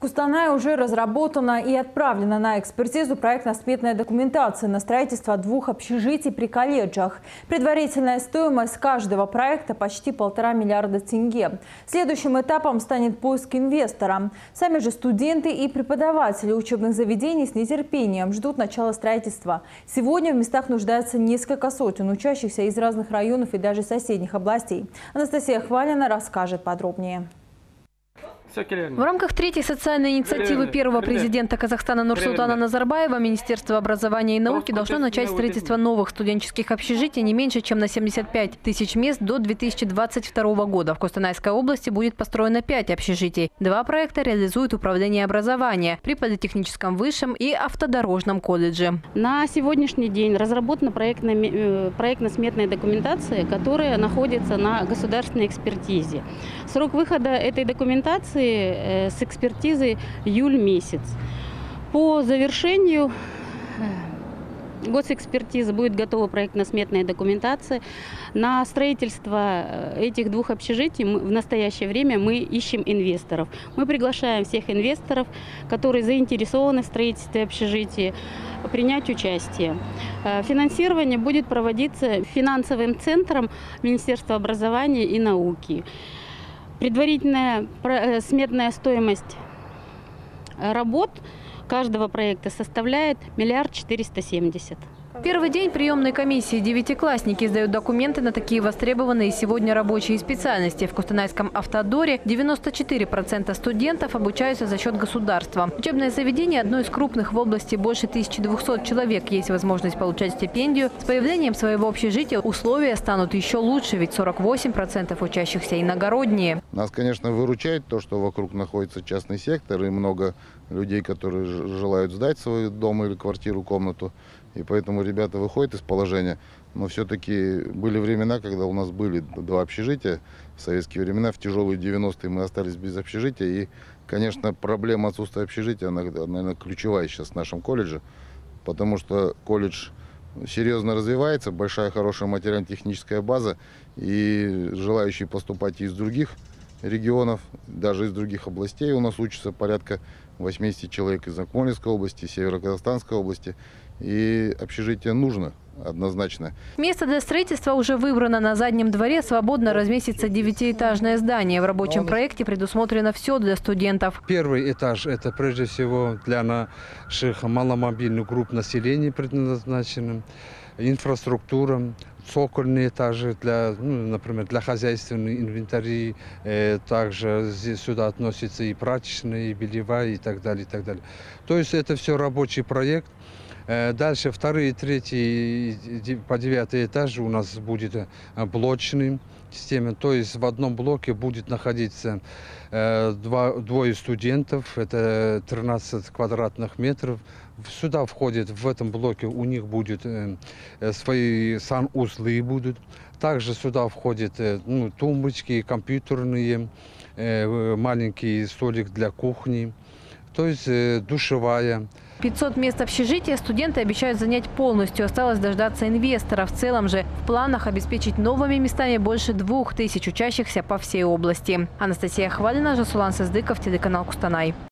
Кустанае уже разработана и отправлена на экспертизу проектно-сметная документация на строительство 2 общежитий при колледжах. Предварительная стоимость каждого проекта почти 1,5 миллиарда тенге. Следующим этапом станет поиск инвестора. Сами же студенты и преподаватели учебных заведений с нетерпением ждут начала строительства. Сегодня в местах нуждается несколько сотен учащихся из разных районов и даже соседних областей. Анастасия Хвалина расскажет подробнее. В рамках 3-й социальной инициативы первого президента Казахстана Нурсултана Назарбаева Министерство образования и науки должно начать строительство новых студенческих общежитий не меньше, чем на 75 тысяч мест до 2022 года. В Кустанайской области будет построено 5 общежитий. 2 проекта реализует Управление образования при Политехническом высшем и Автодорожном колледже. На сегодняшний день разработана проектно-сметная документация, которая находится на государственной экспертизе. Срок выхода этой документации с экспертизы июль месяц. По завершению госэкспертизы будет готова проектно-сметная документация. На строительство этих 2 общежитий в настоящее время мы ищем инвесторов. Мы приглашаем всех инвесторов, которые заинтересованы в строительстве общежития, принять участие. Финансирование будет проводиться финансовым центром Министерства образования и науки. Предварительная сметная стоимость работ каждого проекта составляет 1 470 000 000. Первый день приемной комиссии 9-классники сдают документы на такие востребованные сегодня рабочие специальности. В Кустанайском автодоре 94% студентов обучаются за счет государства. Учебное заведение одно из крупных в области, больше 1200 человек. Есть возможность получать стипендию. С появлением своего общежития условия станут еще лучше, ведь 48% учащихся иногородние. Нас, конечно, выручает то, что вокруг находится частный сектор и много людей, которые желают сдать свой дом или квартиру, комнату. И поэтому ребята выходят из положения. Но все-таки были времена, когда у нас были 2 общежития. В советские времена, в тяжелые 90-е мы остались без общежития. И, конечно, проблема отсутствия общежития, она, наверное, ключевая сейчас в нашем колледже. Потому что колледж серьезно развивается, большая, хорошая материально-техническая база. И желающие поступать из других регионов, даже из других областей у нас учатся порядка 80 человек из Акмолинской области, Северо-Казахстанской области. И общежитие нужно однозначно. Место для строительства уже выбрано. На заднем дворе свободно разместится 9-этажное здание. В рабочем проекте предусмотрено все для студентов. Первый этаж – это прежде всего для наших маломобильных групп населения предназначен. Инфраструктура, цокольные этажи, например, для хозяйственной инвентарей. Также сюда относятся и прачечные, и бельевая, и так далее, и так далее. То есть это все рабочий проект. Дальше 2-й, 3-й по 9-й этаж у нас будет блочный система. То есть в одном блоке будет находиться 2 студентов, это 13 квадратных метров. Сюда входит, в этом блоке у них будут свои санузлы будут. Также сюда входят тумбочки, компьютерные, маленький столик для кухни, то есть душевая. 500 мест общежития студенты обещают занять полностью. Осталось дождаться инвестора. В целом же в планах обеспечить новыми местами больше 2000 учащихся по всей области. Анастасия Хвалина, Жасулан Сыздыков, телеканал Кустанай.